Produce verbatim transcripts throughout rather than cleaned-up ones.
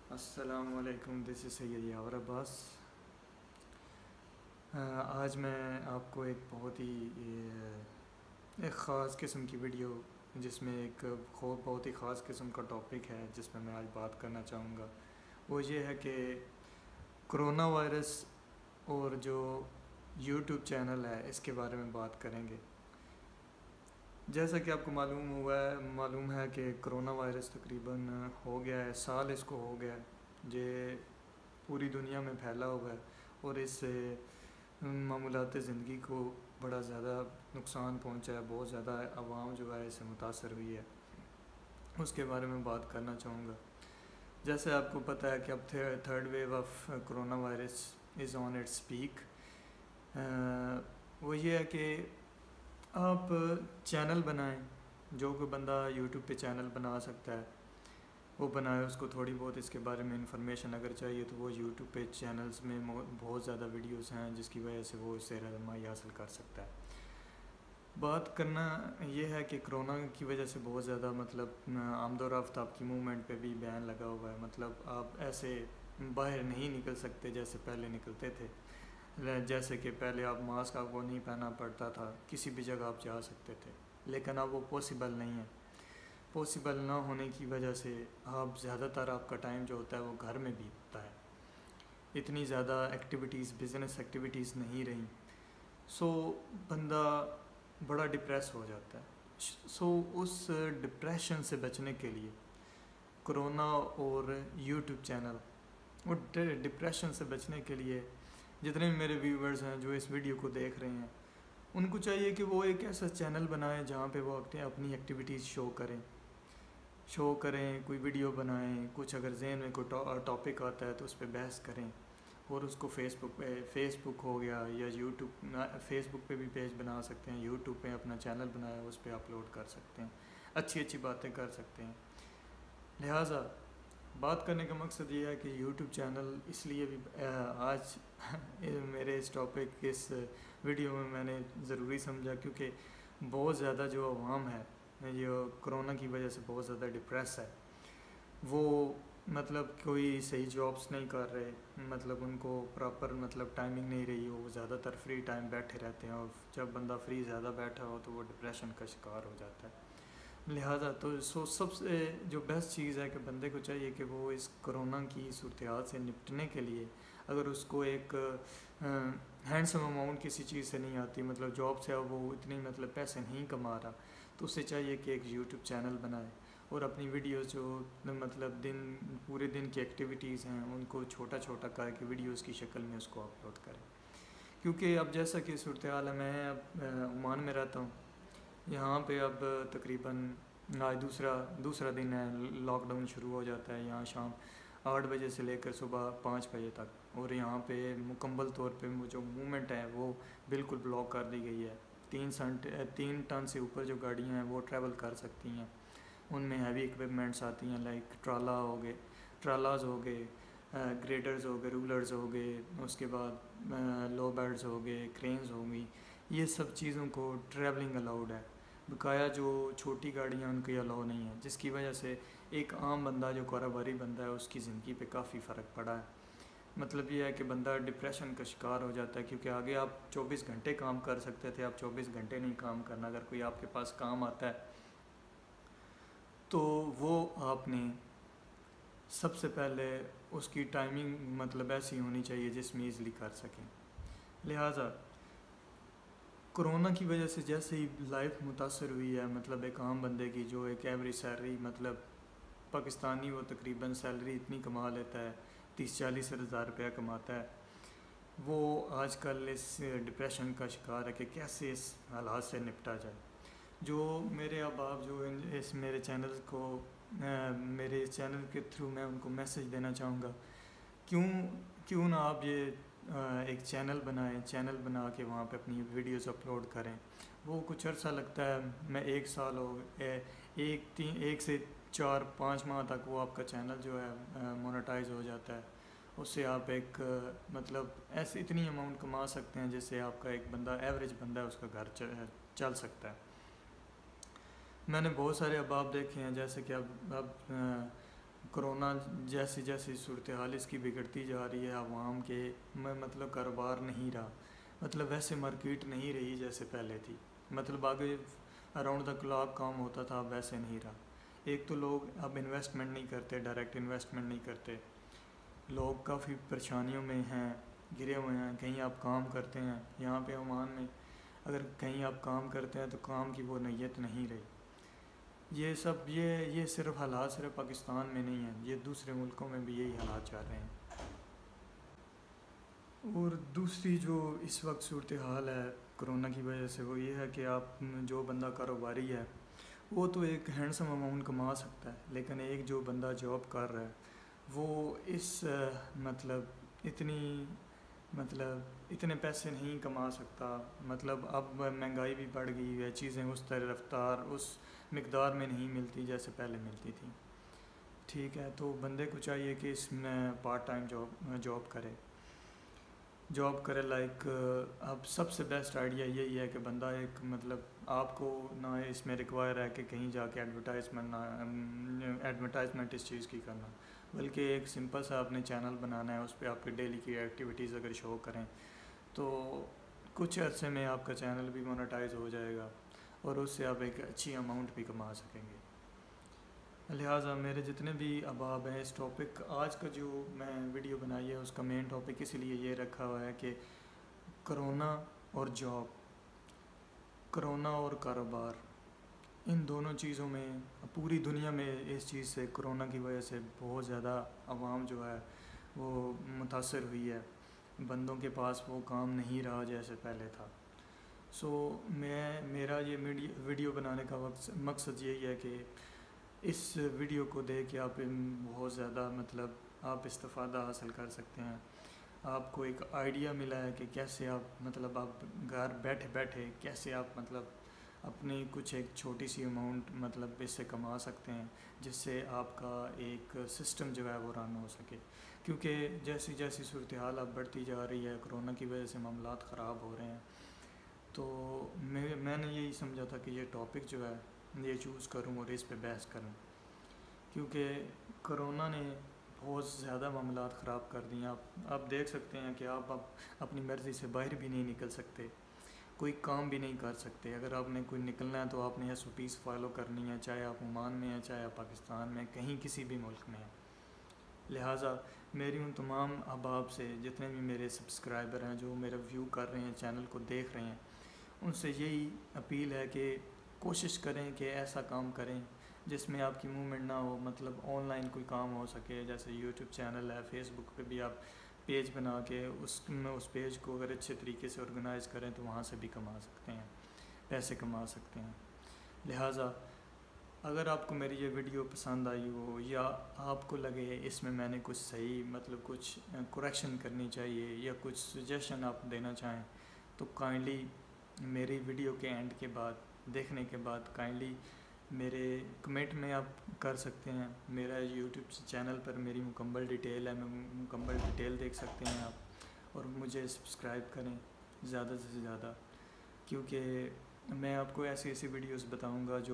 अस्सलामुअलैकुम, this is Syed Yawar Abbas. आज मैं आपको एक बहुत ही ए, एक ख़ास किस्म की वीडियो जिसमें एक खो बहुत ही ख़ास किस्म का टॉपिक है जिसमें मैं आज बात करना चाहूँगा। वो ये है कि कोरोना वायरस और जो यूट्यूब चैनल है इसके बारे में बात करेंगे। जैसा कि आपको मालूम हुआ है मालूम है कि कोरोना वायरस तकरीबन हो गया है, साल इसको हो गया है, ये पूरी दुनिया में फैला हुआ है और इससे मामूलात ज़िंदगी को बड़ा ज़्यादा नुकसान पहुंचा है। बहुत ज़्यादा आवाम जो है इससे मुतासर हुई है, उसके बारे में बात करना चाहूँगा। जैसे आपको पता है कि अब third wave of corona virus is on its peak. वो ये है कि आप चैनल बनाएं, जो कोई बंदा यूट्यूब पे चैनल बना सकता है वो बनाए। उसको थोड़ी बहुत इसके बारे में इंफॉर्मेशन अगर चाहिए तो वो यूट्यूब पे चैनल्स में बहुत ज़्यादा वीडियोस हैं जिसकी वजह से वो इससे रहनुमाई हासिल कर सकता है। बात करना ये है कि कोरोना की वजह से बहुत ज़्यादा मतलब आमदोरफ्त आपकी मूवमेंट पे भी बैन लगा हुआ है। मतलब आप ऐसे बाहर नहीं निकल सकते जैसे पहले निकलते थे। जैसे कि पहले आप मास्क आपको नहीं पहनना पड़ता था, किसी भी जगह आप जा सकते थे, लेकिन अब वो पॉसिबल नहीं है। पॉसिबल ना होने की वजह से आप ज़्यादातर आपका टाइम जो होता है वो घर में बीतता है। इतनी ज़्यादा एक्टिविटीज़, बिज़नेस एक्टिविटीज़ नहीं रही, सो बंदा बड़ा डिप्रेस हो जाता है। सो उस डिप्रेशन से बचने के लिए कोरोना और यूट्यूब चैनल और डिप्रेशन से बचने के लिए जितने भी मेरे व्यूवर्स हैं जो इस वीडियो को देख रहे हैं, उनको चाहिए कि वो एक ऐसा चैनल बनाएं जहाँ पे वो अपनी एक्टिविटीज़ शो करें शो करें कोई वीडियो बनाएं, कुछ अगर जहन में कोई टॉपिक आता है तो उस पर बहस करें और उसको फेसबुक पे फेसबुक हो गया या यूट्यूब, फेसबुक पे भी पेज बना सकते हैं, यूट्यूब पे अपना चैनल बनाया उस पर अपलोड कर सकते हैं, अच्छी अच्छी बातें कर सकते हैं। लिहाजा बात करने का मकसद ये है कि यूट्यूब चैनल इसलिए भी आज मेरे इस टॉपिक इस वीडियो में मैंने ज़रूरी समझा क्योंकि बहुत ज़्यादा जो अवाम है जो कोरोना की वजह से बहुत ज़्यादा डिप्रेस है, वो मतलब कोई सही जॉब्स नहीं कर रहे, मतलब उनको प्रॉपर मतलब टाइमिंग नहीं रही, वो ज़्यादातर फ्री टाइम बैठे रहते हैं और जब बंदा फ्री ज़्यादा बैठा हो तो वो डिप्रेशन का शिकार हो जाता है। लिहाजा तो सो सबसे जो बेस्ट चीज़ है कि बंदे को चाहिए कि वो इस कोरोना की सूरत हाल से निपटने के लिए अगर उसको एक हैंडसम अमाउंट किसी चीज़ से नहीं आती, मतलब जॉब से वो इतनी मतलब पैसे नहीं कमा रहा, तो उससे चाहिए कि एक यूट्यूब चैनल बनाए और अपनी वीडियोस जो मतलब दिन पूरे दिन की एक्टिविटीज़ हैं उनको छोटा छोटा करके वीडियोस की शक्ल में उसको अपलोड करें। क्योंकि अब जैसा कि सूरत हाल है, मैं अब ओमान में रहता हूँ, यहाँ पे अब तकरीबन आज दूसरा दूसरा दिन है, लॉकडाउन शुरू हो जाता है यहाँ शाम आठ बजे से लेकर सुबह पाँच बजे तक, और यहाँ पे मुकम्मल तौर पे वो जो मूवमेंट है वो बिल्कुल ब्लॉक कर दी गई है। तीन सन तीन टन से ऊपर जो गाड़ियाँ हैं वो ट्रैवल कर सकती हैं, उनमें हैवी इक्विपमेंट्स आती हैं, लाइक ट्राला हो गए ट्रालाज हो गए ग्रेडर्स हो गए, रूलर्स हो गए, उसके बाद लो बेड्स हो गए, क्रेन्स हो गई, ये सब चीज़ों को ट्रैवलिंग अलाउड है। बकाया जो छोटी गाड़ियाँ उनकी अलाउ नहीं है, जिसकी वजह से एक आम बंदा जो कारोबारी बंदा है उसकी ज़िंदगी पे काफ़ी फ़र्क पड़ा है। मतलब ये है कि बंदा डिप्रेशन का शिकार हो जाता है क्योंकि आगे आप चौबीस घंटे काम कर सकते थे, आप चौबीस घंटे नहीं काम करना। अगर कोई आपके पास काम आता है तो वो आपने सबसे पहले उसकी टाइमिंग मतलब ऐसी होनी चाहिए जिसमें ईज़िली कर सकें। लिहाजा कोरोना की वजह से जैसे ही लाइफ मुतासर हुई है, मतलब एक आम बंदे की जो एक एवरेज सैलरी, मतलब पाकिस्तानी वो तकरीबन सैलरी इतनी कमा लेता है, तीस चालीस हज़ार रुपया कमाता है, वो आजकल इस डिप्रेशन का शिकार है कि कैसे इस हालात से निपटा जाए। जो मेरे अब आप जो इस मेरे चैनल को आ, मेरे चैनल के थ्रू मैं उनको मैसेज देना चाहूँगा, क्यों क्यों ना आप ये एक चैनल बनाएं, चैनल बना के वहाँ पे अपनी वीडियोस अपलोड करें। वो कुछ अर्सा लगता है, मैं एक साल हो एक तीन एक से चार पाँच माह तक वो आपका चैनल जो है मोनेटाइज हो जाता है। उससे आप एक मतलब ऐसे इतनी अमाउंट कमा सकते हैं जिससे आपका एक बंदा एवरेज बंदा है उसका घर चल सकता है। मैंने बहुत सारे अहबाब देखे हैं, जैसे कि अब अब कोरोना जैसी जैसी सूरत हाल इसकी बिगड़ती जा रही है, आवाम के में मतलब कारोबार नहीं रहा, मतलब वैसे मार्केट नहीं रही जैसे पहले थी, मतलब आगे अराउंड द क्लॉक काम होता था, अब वैसे नहीं रहा। एक तो लोग अब इन्वेस्टमेंट नहीं करते, डायरेक्ट इन्वेस्टमेंट नहीं करते, लोग काफ़ी परेशानियों में हैं, घिरे हुए हैं। कहीं आप काम करते हैं यहाँ पे ओमान में, अगर कहीं आप काम करते हैं तो काम की वो नीयत नहीं रही। ये सब ये ये सिर्फ हालात सिर्फ पाकिस्तान में नहीं हैं, ये दूसरे मुल्कों में भी यही हालात चल रहे हैं। और दूसरी जो इस वक्त सूरत हाल है कोरोना की वजह से, वो ये है कि आप जो बंदा कारोबारी है वो तो एक हैंडसम अमाउंट कमा सकता है, लेकिन एक जो बंदा जॉब कर रहा है वो इस मतलब इतनी मतलब इतने पैसे नहीं कमा सकता। मतलब अब महंगाई भी बढ़ गई है, चीज़ें उस तरह रफ्तार उस मिकदार में नहीं मिलती जैसे पहले मिलती थी। ठीक है, तो बंदे को चाहिए कि इसमें पार्ट टाइम जॉब जॉब करे जॉब करे लाइक अब सबसे बेस्ट आइडिया यही है कि बंदा एक मतलब आपको ना इसमें रिक्वायर है कि कहीं जाके एडवर्टाइजमेंट ना एडवर्टाइजमेंट इस चीज़ की करना, बल्कि एक सिंपल सा अपने चैनल बनाना है, उस पर आपकी डेली की एक्टिविटीज़ अगर शो करें तो कुछ अरसे में आपका चैनल भी मोनेटाइज हो जाएगा और उससे आप एक अच्छी अमाउंट भी कमा सकेंगे। लिहाजा मेरे जितने भी अहबाब हैं, इस टॉपिक आज का जो मैं वीडियो बनाई है उसका मेन टॉपिक इसीलिए ये रखा हुआ है कि कोरोना और जॉब, कोरोना और कारोबार, इन दोनों चीज़ों में पूरी दुनिया में इस चीज़ से कोरोना की वजह से बहुत ज़्यादा आवाम जो है वो मुतासर हुई है। बंदों के पास वो काम नहीं रहा जैसे पहले था। सो so, मैं मेरा ये वीडियो बनाने का वक्त मकसद यही है कि इस वीडियो को देख के आप बहुत ज़्यादा मतलब आप इस्तिफ़ादा हासिल कर सकते हैं। आपको एक आइडिया मिला है कि कैसे आप मतलब आप घर बैठे बैठे कैसे आप मतलब अपनी कुछ एक छोटी सी अमाउंट मतलब इससे कमा सकते हैं, जिससे आपका एक सिस्टम जो है वो रन हो सके। क्योंकि जैसी जैसी सूरत हाल अब बढ़ती जा रही है, कोरोना की वजह से मामलात ख़राब हो रहे हैं, तो मैं मैंने यही समझा था कि ये टॉपिक जो है ये चूज़ करूँ और इस पे बहस करूँ, क्योंकि कोरोना ने बहुत ज़्यादा मामलात ख़राब कर दिए। आप आप देख सकते हैं कि आप अब अपनी मर्ज़ी से बाहर भी नहीं निकल सकते, कोई काम भी नहीं कर सकते। अगर आपने कोई निकलना है तो आपने एस ओ पीज़ फॉलो करनी है, चाहे आप ओमान में हैं, चाहे आप पाकिस्तान में, कहीं किसी भी मुल्क में हैं। लिहाजा मेरी उन तमाम अहबाब से, जितने भी मेरे सब्सक्राइबर हैं जो मेरा व्यू कर रहे हैं, चैनल को देख रहे हैं, उनसे यही अपील है कि कोशिश करें कि ऐसा काम करें जिसमें आपकी मूवमेंट ना हो, मतलब ऑनलाइन कोई काम हो सके। जैसे यूट्यूब चैनल है, फेसबुक पे भी आप पेज बना के उसमें उस पेज को अगर अच्छे तरीके से ऑर्गेनाइज़ करें तो वहाँ से भी कमा सकते हैं, पैसे कमा सकते हैं। लिहाजा अगर आपको मेरी ये वीडियो पसंद आई हो या आपको लगे इसमें मैंने कुछ सही मतलब कुछ करेक्शन करनी चाहिए या कुछ सजेशन आप देना चाहें, तो काइंडली मेरी वीडियो के एंड के बाद देखने के बाद काइंडली मेरे कमेंट में आप कर सकते हैं। मेरा यूट्यूब चैनल पर मेरी मुकम्मल डिटेल है, मुकम्मल डिटेल देख सकते हैं आप, और मुझे सब्सक्राइब करें ज़्यादा से ज़्यादा, क्योंकि मैं आपको ऐसी ऐसी वीडियोस बताऊंगा जो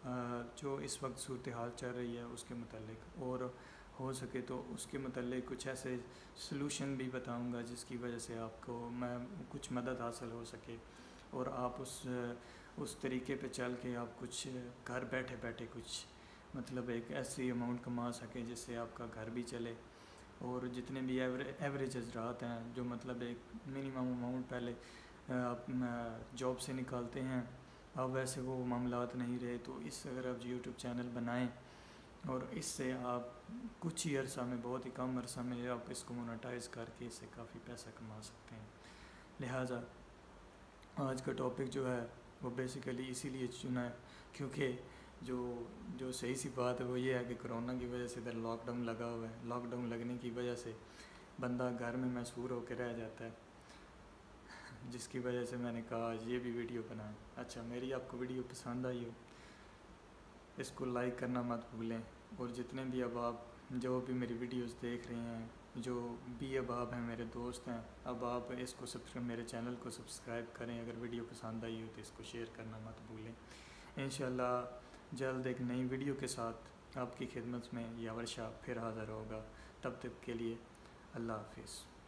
जो इस वक्त सूरत हाल चल रही है उसके मुतालिक, और हो सके तो उसके मुतालिक कुछ ऐसे सलूशन भी बताऊंगा जिसकी वजह से आपको मैं कुछ मदद हासिल हो सके और आप उस उस तरीके पे चल के आप कुछ घर बैठे बैठे कुछ मतलब एक ऐसी अमाउंट कमा सकें जिससे आपका घर भी चले। और जितने भी एवरे एवरेजेस रहते हैं, जो मतलब एक मिनिमम अमाउंट पहले आप जॉब से निकालते हैं, अब वैसे वो मामलात नहीं रहे, तो इस अगर आप यूट्यूब चैनल बनाएं और इससे आप कुछ ही अरसा में, बहुत ही कम अरसा में आप इसको मोनेटाइज करके इससे काफ़ी पैसा कमा सकते हैं। लिहाजा आज का टॉपिक जो है वो बेसिकली इसीलिए चुना है क्योंकि जो जो सही सी बात है वो ये है कि कोरोना की वजह से इधर लॉकडाउन लगा हुआ है। लॉकडाउन लगने की वजह से बंदा घर में मशहूर होकर रह जाता है, जिसकी वजह से मैंने कहा आज ये भी वीडियो बनाएं। अच्छा, मेरी आपको वीडियो पसंद आई हो इसको लाइक करना मत भूलें, और जितने भी अब आप जो भी मेरी वीडियोस देख रहे हैं, जो भी अब आप हैं मेरे दोस्त हैं, अब आप इसको सब्सक्राइब मेरे चैनल को सब्सक्राइब करें। अगर वीडियो पसंद आई हो तो इसको शेयर करना मत भूलें। इंशाल्लाह जल्द एक नई वीडियो के साथ आपकी खिदमत में यावर शाह फिर हाज़िर होगा। तब तक के लिए अल्लाह हाफिज़।